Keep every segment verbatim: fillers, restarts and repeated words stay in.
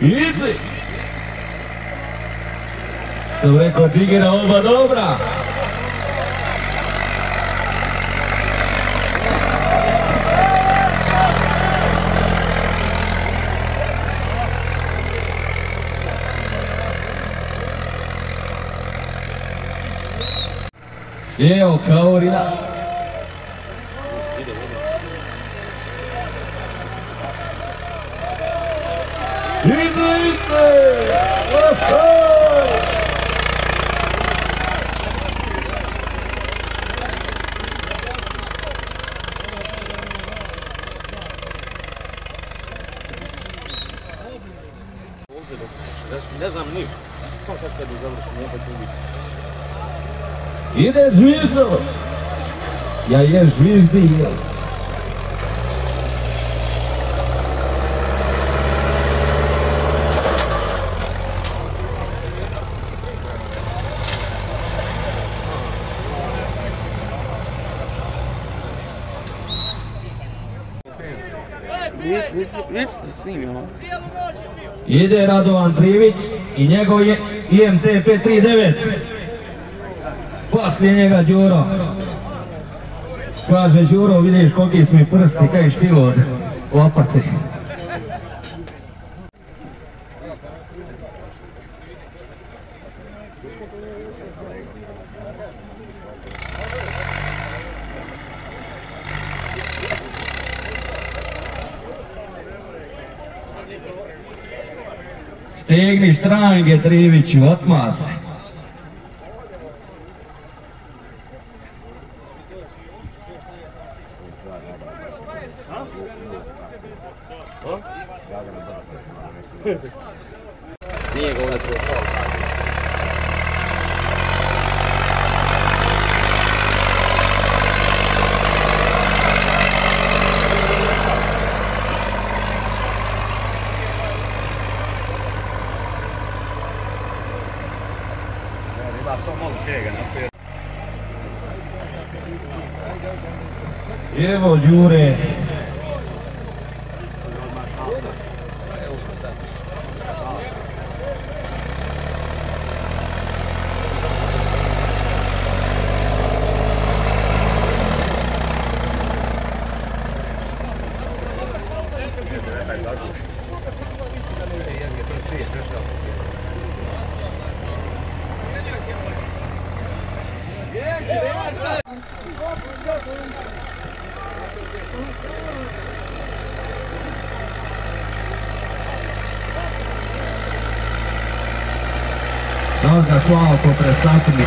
Ide! Što bi rekao Džigera, oba dobra! Evo, Kaorina. Ide, ide! Ne znam ništa. Sam sad kad je završen, ne pa ću biti. Ide Žvizdo! Ja je Žvizdi, jel? Vidite snimio. Ide Radovan Trivić i njegov je I M T pet tri devet. Poslije njega Đuro. Kaže Đuro, vidiš koliki su mi prsti, kaj štilo od lopate. Stegni štrange Triviću, otma se. Nije ga uletio šal. Ima samo malo kega naprijed. Evo Đure. Sada Slavko Presatnik.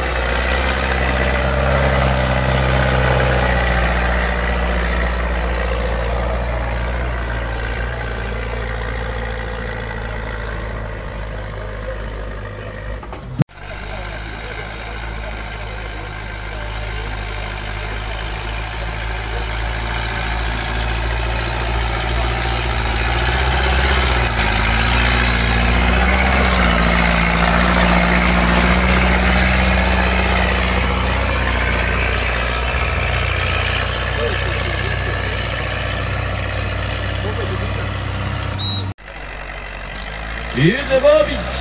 Ide Babić!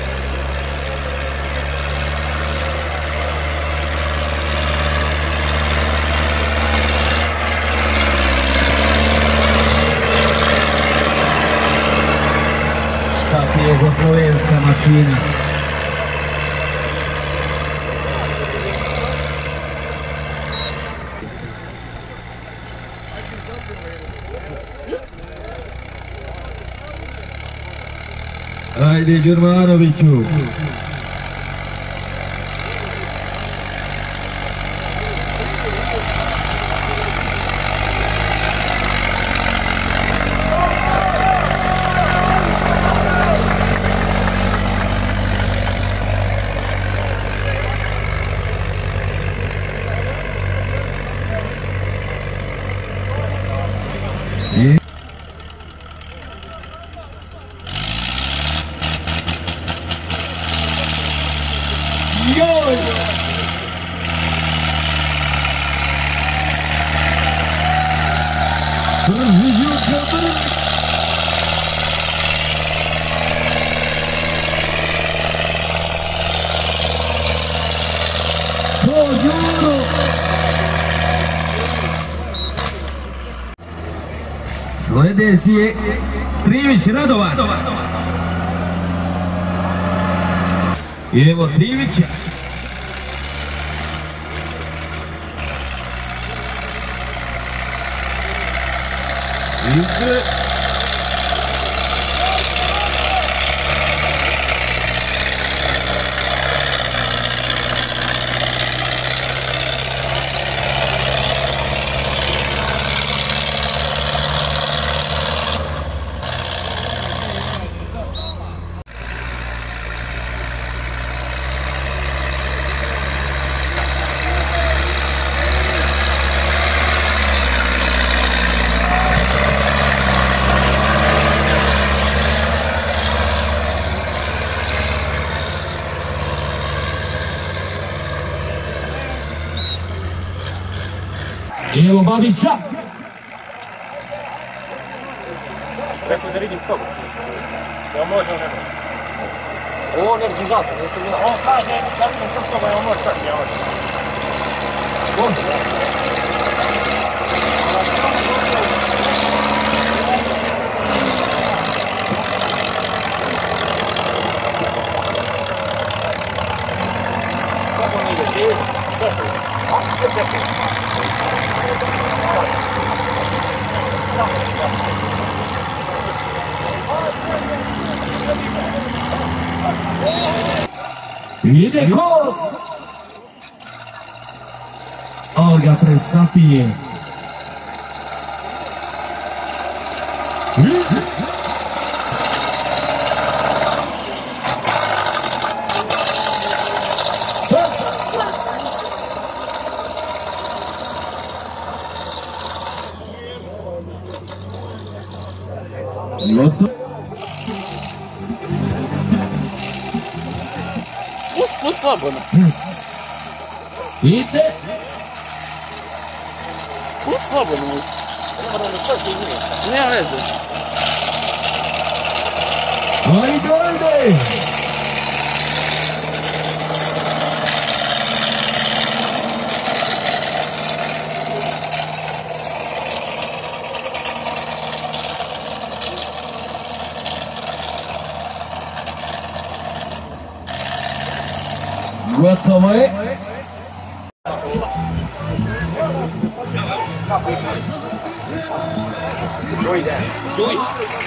Šta ti je jugoslovenska mašina? Ajde Đurmanoviću. Sljedeći je Trivić Radovan. I evo Trivića. Igre. Evo Babića. Rekli da vidim s tobom. Ja može, ne može. Ovo ne vidim zato, nisam vidio. On kaže, ja vidim sam s tobom, ja može stati, ja može. Može, da. Kako ne ide, ti? Sve to. Sve sve to. Ide Kos! Ali ga presapije. Gotovo. Pust slabo. Ide. Pust slabo na musu. Ne moram da sad se izmije. Nema veze. Ajde, ajde. Gotovo je. Čuj.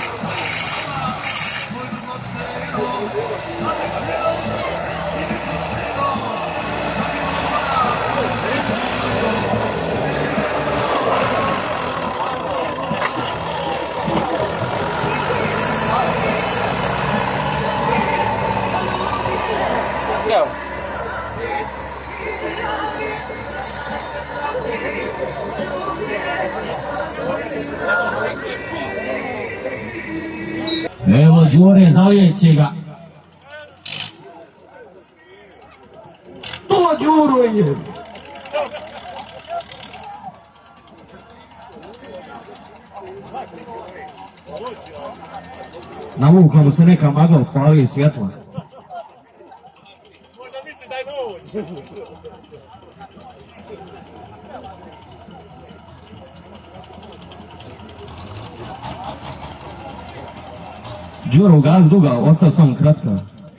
Evo. Evo Đure zavijeće ga. To Đuro je. Navukla mu se neka magla, upalio svjetlo. Možda misli da je dovoljno. Đuro gaz duga, ostao samo kratka.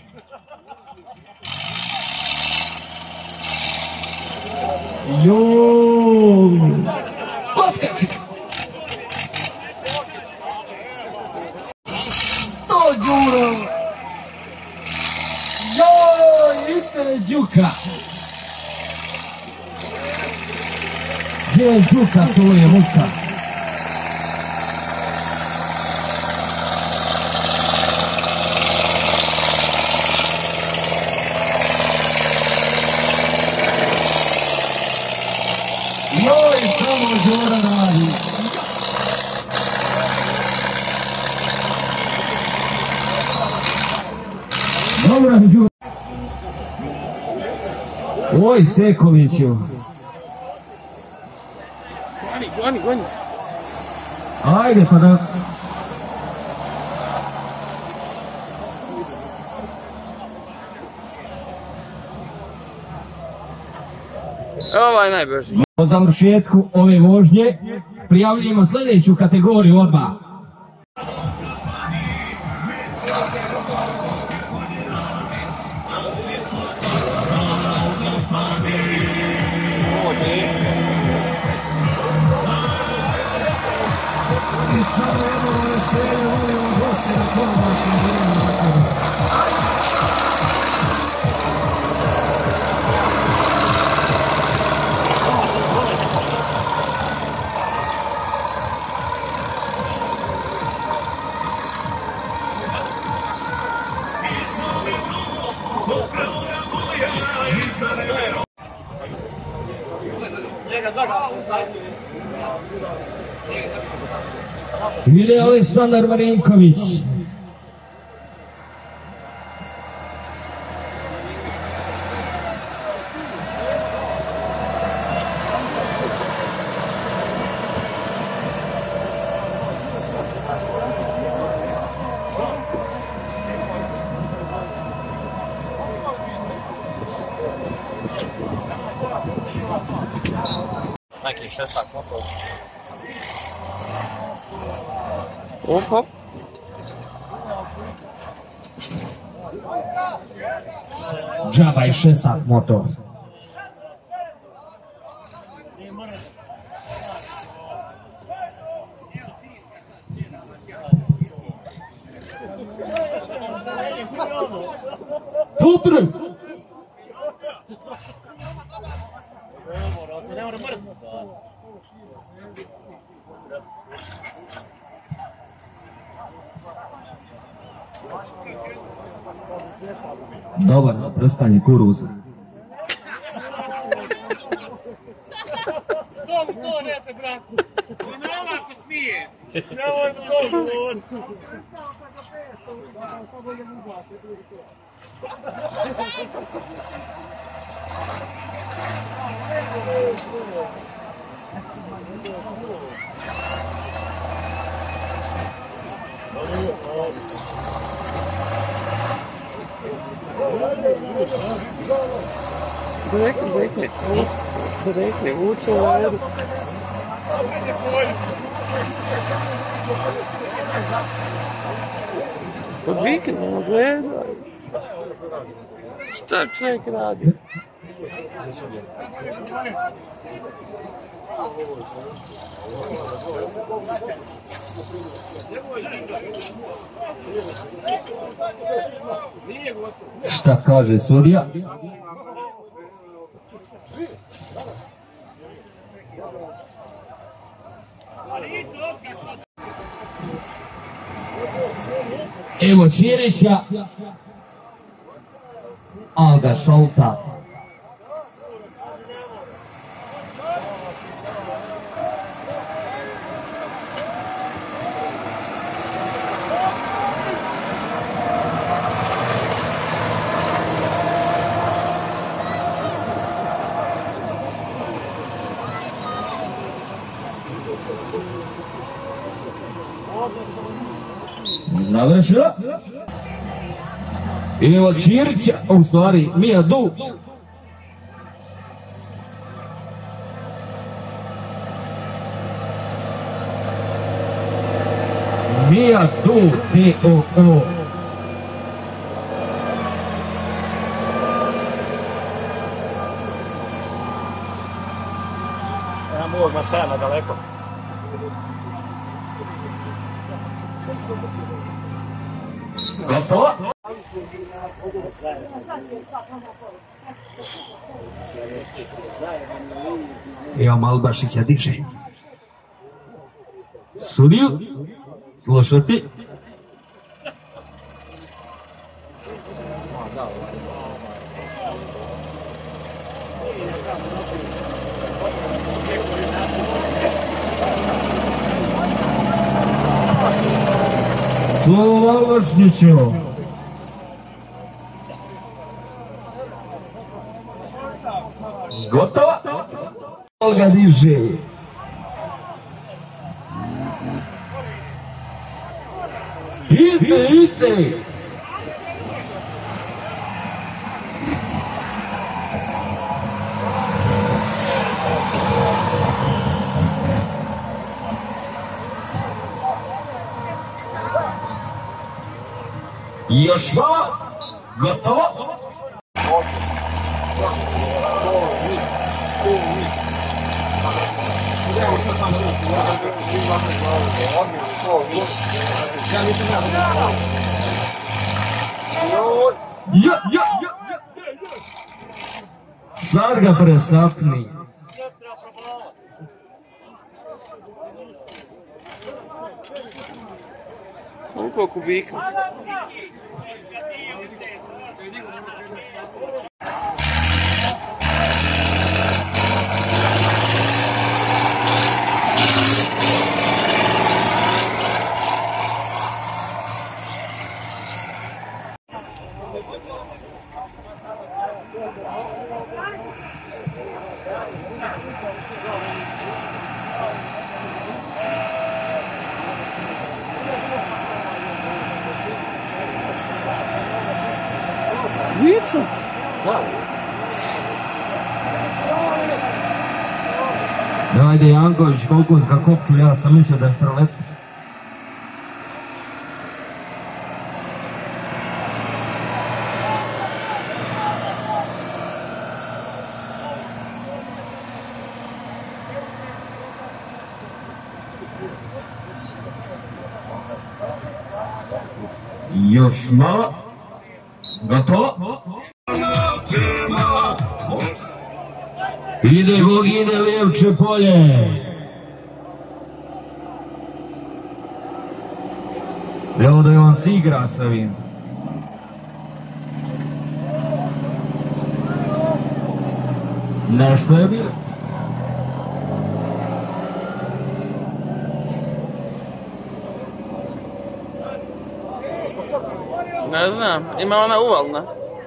Joooo! Potkak! To Đuro! Joj, ite Đuka! Gdje je Đuka, to je muka. Joj, samo Đura radi. Dobro, Đura. Oj, Sekoviću. Goni, goni, goni. Ajde pa da... Evo ovaj najbrži. Po završetku ove vožnje prijavljujemo sljedeću kategoriju odmah. I samo jedno rješenje volimo gosti na kombaciju. Ide Aleksandar Marinković. Neki šestak motor. Opa. Džaba i šestak motor. Putri! Dobar za prskanje kuruza. Kako to neće, brat? Ne ovako smije. Ne ovo to govor. Direktno, direktno. Direktno, uče u redu. Pod vikendom gledaj. Šta čovjek radi? Šta kaže sudija? Evo Čirića, Alga Šolta. Završila. Evo Čirića, u stvari Mija Du. Mija Du, T O O. Ja mogu na sena daleko. Gotovo? Evo Malbašića diže. Sudiju, slušati. Slovo Malbašiću. Gotovo? Olga diže. Ide, ide. Još malo. Gotovo. Ja, ja, ja, sad ga presapni. Koliko kubika? Više? Ajde Janković, Kokunska kopču, ja sam mislio da je štrolep. Još malo. Gotovo. Ide Bog, ide Lijevče polje. Evo da je on si igra sa ovim. Nešto je bilo. Ne znam, ima ona uvalna.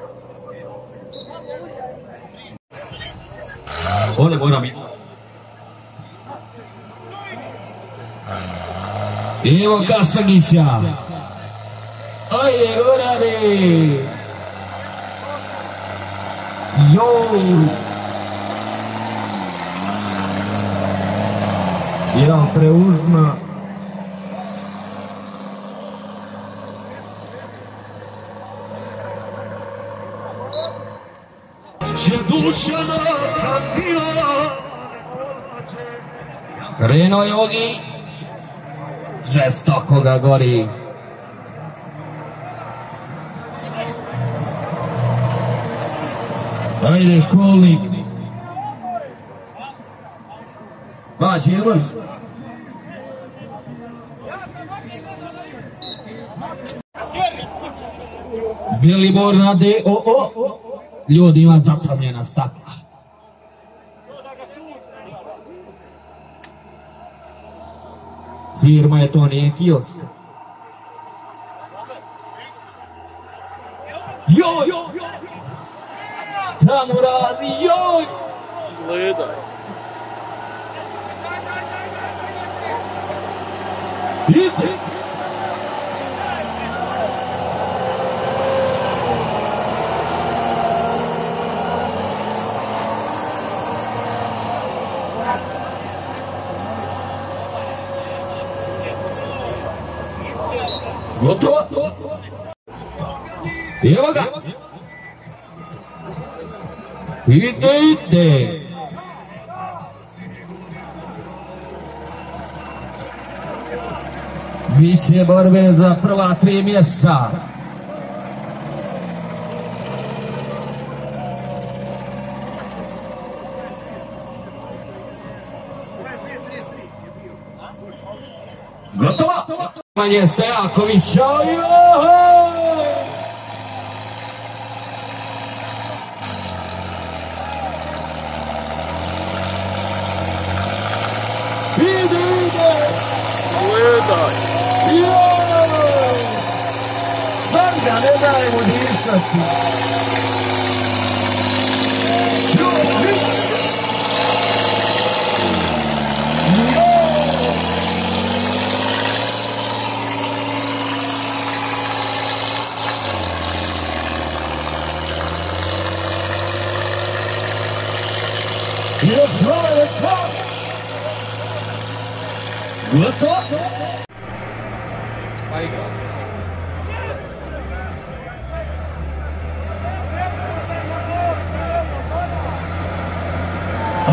Ovdje mora biti. Evo Kasagića. Ajde, Gorane. Joj. Jedan preuzma. Krenuo Jogi, žestoko ga gori. Ajde školnik. Baći Ilaz. Bilibor na D O O. Ljudi ima zatamljena stakla. Firma je to, nije kiosk. Joj! Šta mu radi? Joj! Gledaj. Ide! Gotovo? Evo ga! Ide, ide! Biće borbe za prva tri mjesta. Gotovo? Manje Stojakovića, joj! Ide, ide! Gledaj. Joj! Sad ga ne daj mu disati. Joj! Još malo čas! Gotovo! Pa igra.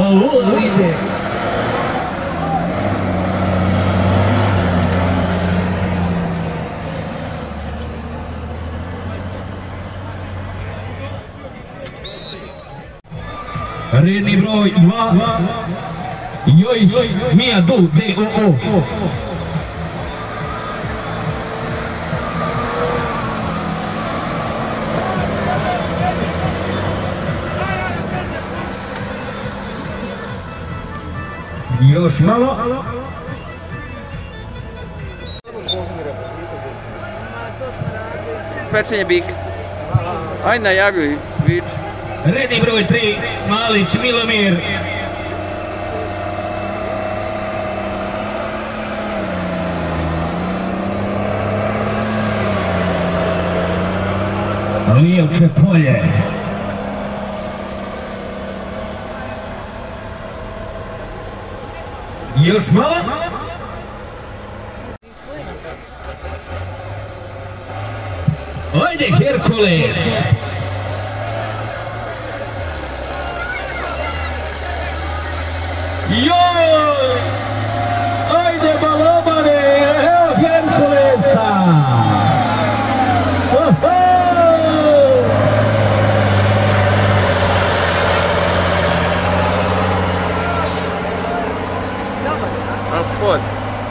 Au, ide. Redni broj dva. Jojić, Mija Du, D O O. Još malo. Pečenje bika. Ajde najavljuj, vič. Redni broj tri, Malić Milomir. Lijevče polje. Još malo. Ajde Herkules. Joj! Ajde balobane, evo Herkulesa. Oho! Na spod.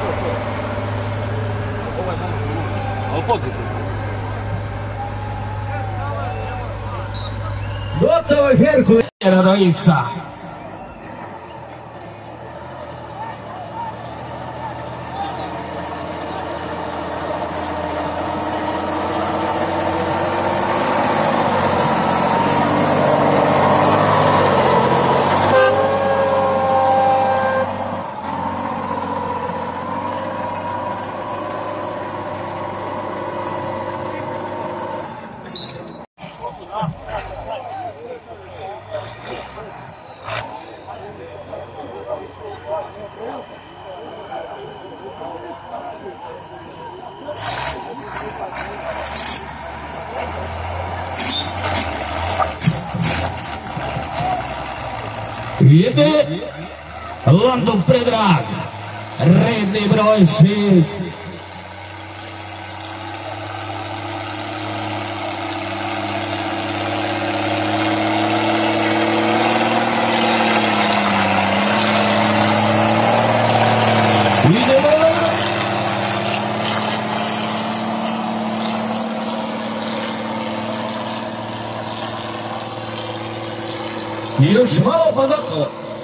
Ali pozitivno. Gotovo Herkules. Radojica. Ide London Predrag, redni broj šest. Idemo! Još malo pa gotovo.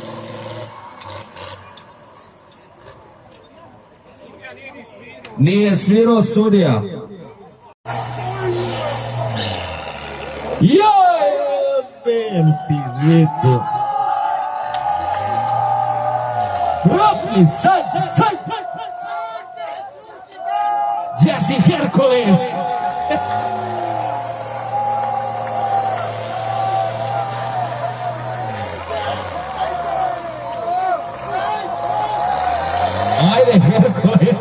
Nije svirao sudija. Joj, ben pizvitu. Ropi, sad, sad. Jesse Herkules. Ajde Herkules.